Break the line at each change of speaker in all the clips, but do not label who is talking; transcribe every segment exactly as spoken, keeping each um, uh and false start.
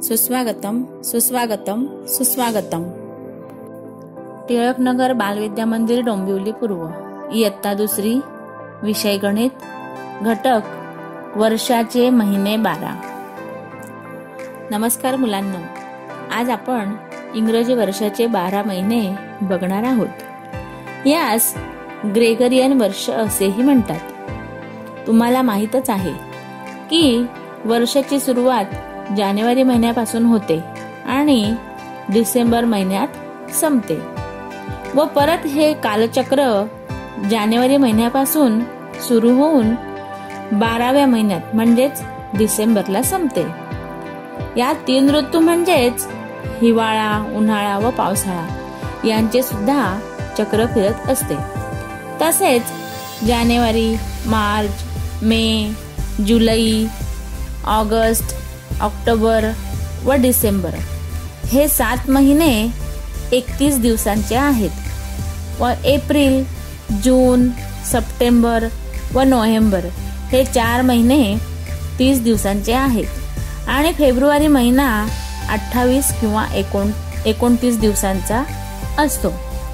सुस्वागतम सुस्वागतम सुस्वागतम. टिळकनगर बालविद्या मंदिर डोंबिवली पूर्व, इयत्ता दुसरी, विषय गणित, घटक वर्षाचे महिने बारा. नमस्कार मुलांनो, आज आपण इंग्रजी वर्षाचे बारा महिने बघणार आहोत. यास ग्रेगरियन वर्ष असेही म्हणतात. तुम्हाला माहीतच आहे की वर्षाची सुरुवात जानेवारी महिन्यापासून होते आणि डिसेंबर महिन्यात संपते व परत हे कालचक्र जानेवारी महिन्यापासून सुरू होऊन बाराव्या महिन्यात म्हणजेच डिसेंबरला संपते. या तीन ऋतू म्हणजेच हिवाळा, उन्हाळा व पावसाळा यांचे सुद्धा चक्र फिरत असते. तसेच जानेवारी, मार्च, मे, जुलै, ऑगस्ट, ऑक्टोबर व डिसेंबर हे सात महिने एकतीस दिवसांचे आहेत व एप्रिल, जून, सप्टेंबर व नोव्हेंबर हे चार महिने तीस दिवसांचे आहेत आणि फेब्रुवारी महिना अठ्ठावीस किंवा एकोणतीस दिवसांचा असतो.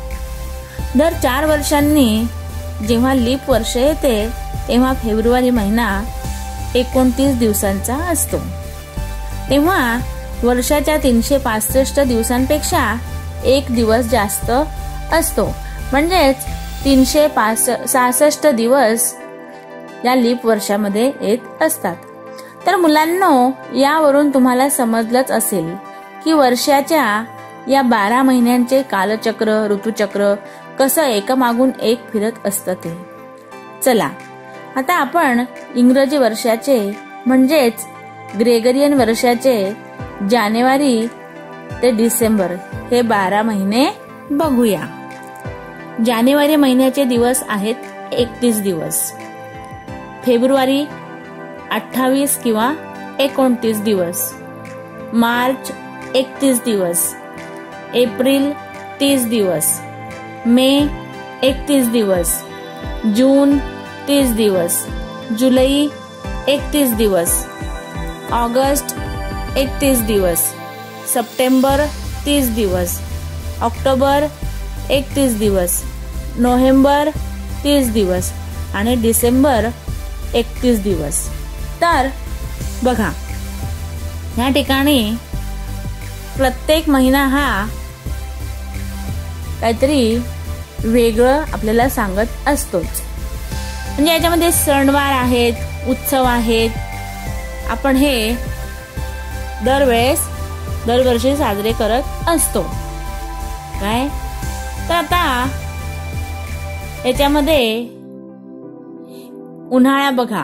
दर चार वर्षांनी जेव्हा लीप वर्ष येते तेव्हा फेब्रुवारी महिना एकोणतीस दिवसांचा असतो. तेव्हा वर्षाच्या तीनशे पासष्ट दिवसांपेक्षा एक दिवस जास्त असतो, म्हणजेच तीनशे सहासष्ट दिवस या लीप वर्षामध्ये येत असतात. तर मुलांनो, यावरून तुम्हाला समजलंच असेल की वर्षाच्या या बारा महिन्यांचे कालचक्र, ऋतुचक्र कसं एकामागून एक फिरत असतं ते. चला आता आपण इंग्रजी वर्षाचे म्हणजेच ग्रेगरियन वर्षाचे जानेवारी ते डिसेंबर हे बारा महिने बघूया. जानेवारी महिन्याचे दिवस आहेत एकतीस दिवस, फेब्रुवारी अठ्ठावीस किंवा एकोणतीस दिवस, मार्च एकतीस दिवस, एप्रिल तीस दिवस, मे एकतीस दिवस, जून तीस दिवस, जुलै एकतीस दिवस, ऑगस्ट एकतीस दिवस, सप्टेंबर तीस दिवस, ऑक्टोबर एकतीस दिवस, नोव्हेंबर तीस दिवस आणि डिसेंबर एकतीस दिवस. तर बघा, या ठिकाणी प्रत्येक महिना हा काहीतरी वेगळं आपल्याला सांगत असतोच. म्हणजे याच्यामध्ये सणवार आहेत, उत्सव आहेत. आपण हे दरवेळेस दरवर्षी साजरे करत असतो. काय तर आता याच्यामध्ये उन्हाळा बघा,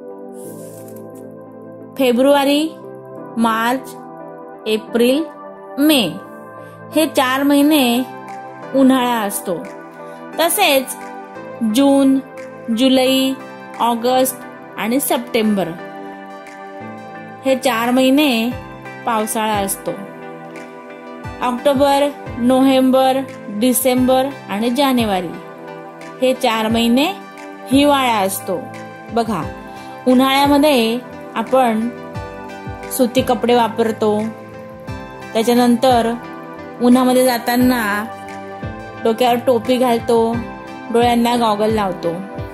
फेब्रुवारी, मार्च, एप्रिल, मे हे चार महिने उन्हाळा असतो. तसेच जून, जुलै, ऑगस्ट आणि सप्टेंबर हे चार महिने पावसाळा असतो. ऑक्टोबर, नोव्हेंबर, डिसेंबर आणि जानेवारी हे चार महिने हिवाळा असतो. बघा, उन्हाळ्यामध्ये आपण सुती कपडे वापरतो. त्याच्यानंतर उन्हामध्ये जाताना डोक्यावर टोपी घालतो, डोळ्यांना गॉगल लावतो.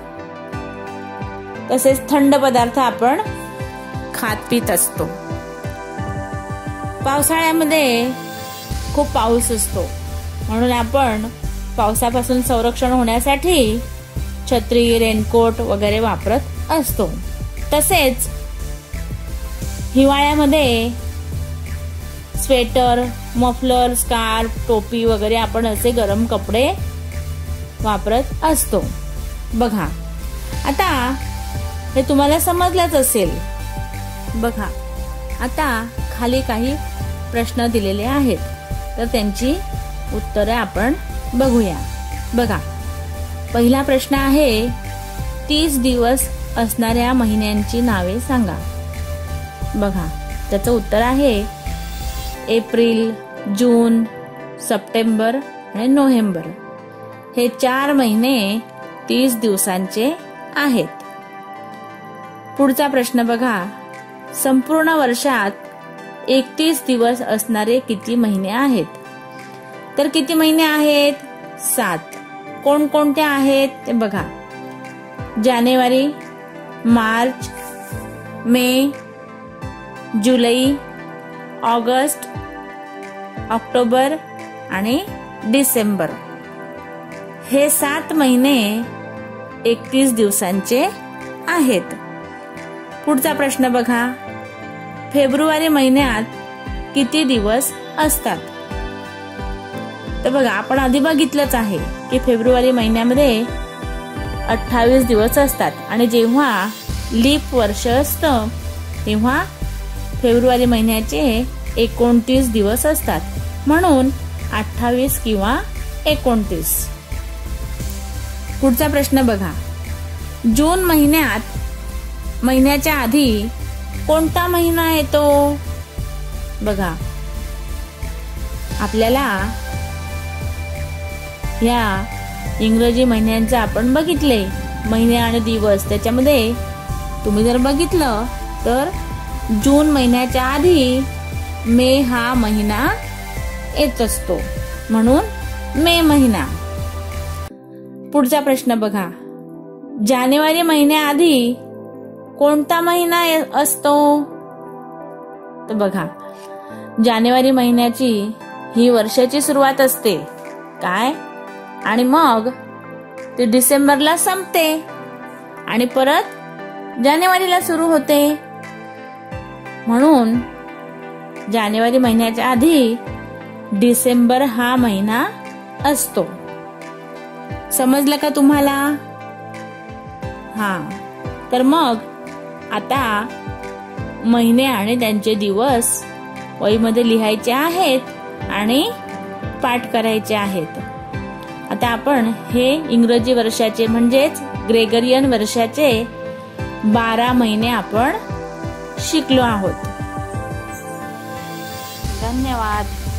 तसेच थंड पदार्थ आपण खात पीत असतो. पावसाळ्यामध्ये खूप पाऊस असतो, म्हणून आपण पावसापासून संरक्षण होण्यासाठी छत्री, रेनकोट वगैरे वापरत असतो. तसेच हिवाळ्यामध्ये स्वेटर, मफलर, स्कार्फ, टोपी वगैरे आपण असे गरम कपडे वापरत असतो. बघा, आता हे तुम्हाला समजलंच असेल. बघा, आता खाली काही प्रश्न दिलेले आहेत, तर त्यांची उत्तरे आपण बघूया. बघा, पहिला प्रश्न आहे, तीस दिवस असणाऱ्या महिन्यांची नावे सांगा. बघा, त्याचं उत्तर आहे एप्रिल, जून, सप्टेंबर आणि नोव्हेंबर हे चार महिने तीस दिवसांचे आहेत. पुढचा प्रश्न बघा, संपूर्ण वर्षात एकतीस दिवस असणारे किती महिने आहेत? तर किती महिने आहेत? सात. कोणकोणते आहेत ते बघा. जानेवारी, मार्च, मे, जुलै, ऑगस्ट, ऑक्टोबर आणि डिसेंबर. हे सात महिने एकतीस दिवसांचे आहेत. पुढचा प्रश्न बघा. फेब्रुवारी महिन्यात किती दिवस असतात? तर बघा, आपण आधी बघितलंच आहे की फेब्रुवारी महिन्यामध्ये अठ्ठावीस दिवस असतात आणि जेव्हा लीप वर्ष असतं तेव्हा फेब्रुवारी महिन्याचे एकोणतीस दिवस असतात, म्हणून अठ्ठावीस किंवा एकोणतीस. पुढचा प्रश्न बघा. जून महिन्यात महिन्याच्या आधी कोणता महिना येतो? बघा, आपल्याला या इंग्रजी महिन्यांचे आपण बघितले महिने आणि दिवस. त्याच्यामध्ये तुम्ही जर बघितलं तर जून महिन्याच्या आधी मे हा महिना येत असतो, म्हणून मे महिना. पुढचा प्रश्न बघा. जानेवारी महिन्याआधी कोणता महिना असतो? तर बघा, जानेवारी महिन्याची ही वर्षाची सुरुवात असते काय, आणि मग ते डिसेंबरला संपते आणि परत जानेवारीला सुरू होते, म्हणून जानेवारी महिन्याच्या आधी डिसेंबर हा महिना असतो. समजलं का तुम्हाला? हा, तर मग आता महिने आणि त्यांचे दिवस वहीमध्ये लिहायचे आहेत आणि पाठ करायचे आहेत. आता आपण हे इंग्रजी वर्षाचे म्हणजेच ग्रेगरियन वर्षाचे बारा महिने आपण शिकलो आहोत. धन्यवाद.